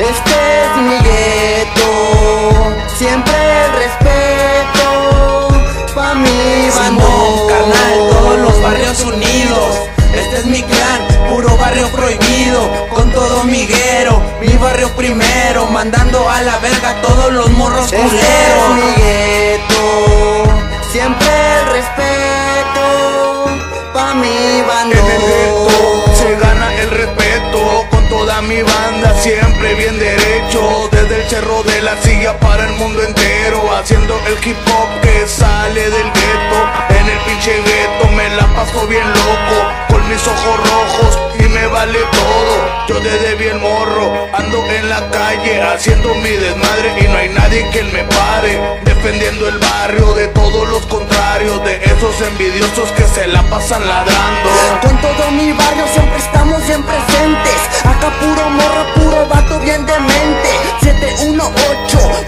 Este es mi gueto, siempre el respeto pa' mi banda. Simón, carnal, todos los barrios unidos. Este es mi clan, puro barrio prohibido, con todo miguero, mi barrio primero, mandando a la verga todos los morros culeros. Este es mi gueto, siempre el respeto pa' mi banda. En el gueto se gana el respeto, con toda mi banda siempre bien derecho. Desde el cerro de la silla para el mundo entero, haciendo el hip hop que sale del gueto. En el pinche gueto me la paso bien loco, con mis ojos rojos y me vale todo. Yo desde bien morro ando en la calle haciendo mi desmadre y no hay nadie que me pare, defendiendo el barrio de todos los contrarios, de esos envidiosos que se la pasan ladrando. Con todo mi barrio siempre estamos bien presentes, acá puro morro, puro vato bien demente. 718,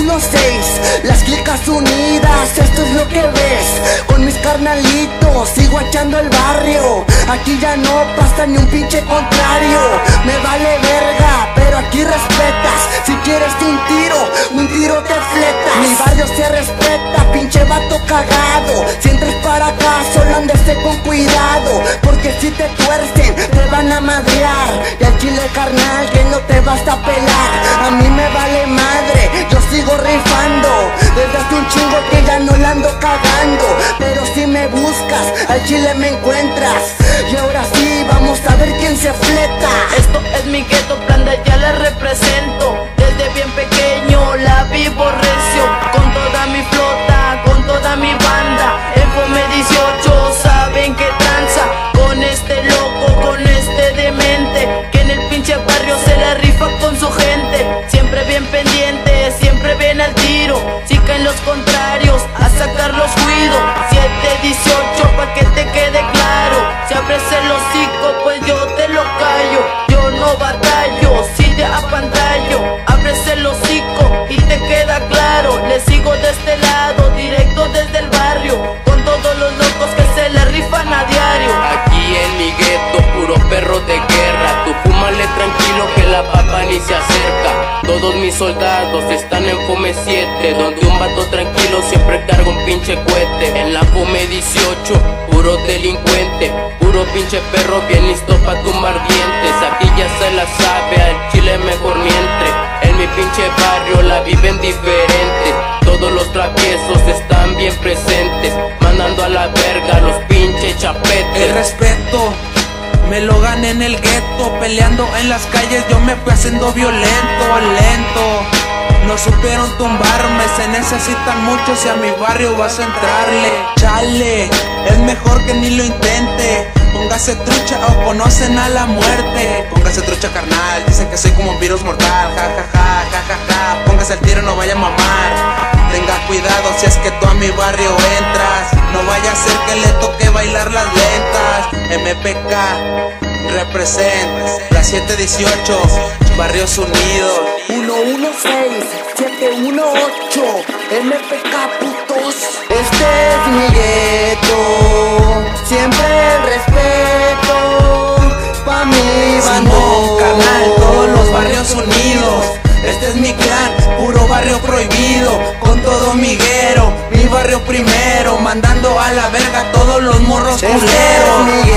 116, las clicas unidas, esto es lo que ves. Con mis carnalitos sigo echando el barrio, aquí ya no pasa ni un pinche contrario. Me vale verga, pero aquí respetas. Si quieres un tiro te fletas. Mi barrio se respeta, pinche vato cagado. Si entres para acá, solo andese con cuidado, porque si te tuercen, te van a madrear. Y al chile carnal, que no te vas a pelar. A mí me vale madre, yo sigo rifando. Desde hace un chingo que ya no la ando cagando, pero si me buscas, al chile me encuentras. Y ahora sí, vamos a ver quién se fleta. Esto es mi gueto, planta, ya la represento. Desde bien pequeño la vivo recio, con toda mi flota, con toda mi banda. En Fome 18 saben que tranza, con este loco, con este demente, que en el pinche barrio se la rifa con su gente. Siempre bien pendiente, siempre bien al tiro. Si caen los contrarios, a sacar los ruidos. 718 pa' que te quede claro. Si abres el hocico, pues yo te lo callo. Yo no batallo, si te apantallo. Abres el hocico y te queda claro. Le sigo de este lado, directo desde el barrio, con todos los locos que se le rifan a diario. Aquí en mi gueto, puro perro de guerra. Tú fúmale tranquilo que la papa ni se acerca. Todos mis soldados están en Fome 7, donde un vato tranquilo siempre carga un pinche cohete. En la Fome 18, puro delincuente, puro pinche perro bien listo pa' tumbar dientes. Aquí ya se la sabe, al chile mejor ni entre. En mi pinche barrio la viven diferente, todos los traviesos están bien presentes, mandando a la verga los pinches chapetes. El respeto me lo gané en el gueto, peleando en las calles yo me fui haciendo violento, lento. No supieron tumbarme, se necesitan muchos y a mi barrio vas a entrarle. Chale, es mejor que ni lo intente. Póngase trucha o conocen a la muerte. Póngase trucha carnal, dicen que soy como un virus mortal. Ja ja ja, ja ja ja, póngase el tiro, no vaya a mamar. Tenga cuidado si es que tú a mi barrio entras, no vaya a ser que le toque bailar las lentas. MPK represent la 718, Barrios Unidos. 116, 718, MPK putos. Este es mi gueto, siempre el respeto pa' mi banda. Simón, carnal, todos los barrios unidos. Este es mi clan, puro barrio prohibido, con todo miguero, mi barrio primero, mandando a la verga todos los morros Este es culeros. mi